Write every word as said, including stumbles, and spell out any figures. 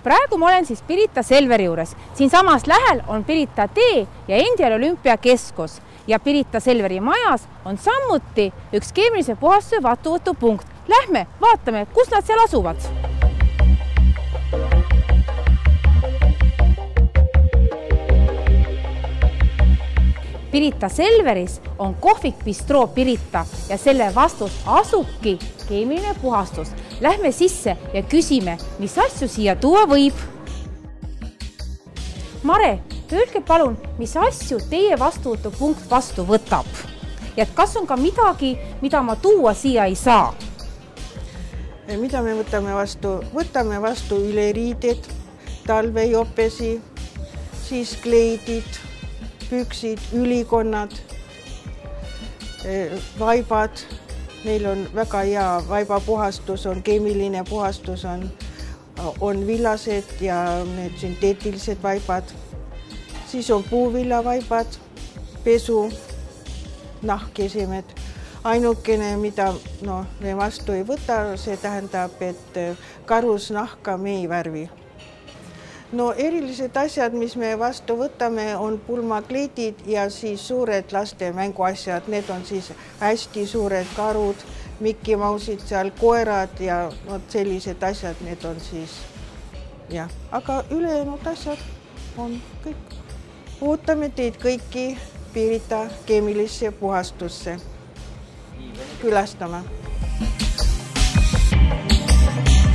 Praegu ma olen siis Pirita Selveri juures. Siin samas lähel on Pirita tee ja Endel Olümpiakeskus ja Pirita Selveri majas on samuti üks keemilise puhastuse vastuvõtupunkt. Lähme, vaatame, kus nad seal asuvad. Pirita Selveris on kohvik Bistroo Pirita ja selle vastus asubki keemiline puhastus. Lähme sisse ja küsime, mis asju siia tuua võib. Mare, öelge palun, mis asju teie vastuvõtupunkt vastu võtab? Ja kas on ka midagi, mida ma tuua siia ei saa? Mida me võtame vastu? Võtame vastu üleriided, talvejopesi, siis kleidid, püksid, ülikonnad, vaibad. Meil on väga hea vaibapuhastus, on keemiline puhastus, on, on villased ja need sünteetilised vaibad. Siis on puuvillavaibad, pesu, nahkesemed. Ainukene, mida no, me vastu ei võta, see tähendab, et karusnahka me ei värvi. No erilised asjad, mis me vastu võtame, on pulmakleidid ja siis suured laste mänguasjad. Need on siis hästi suured karud, Mickey Mouse'id seal, koerad ja no, sellised asjad, need on siis, jah. Aga ülejäänud asjad on kõik. Ootame teid kõiki Pirita keemilisse puhastusse külastama.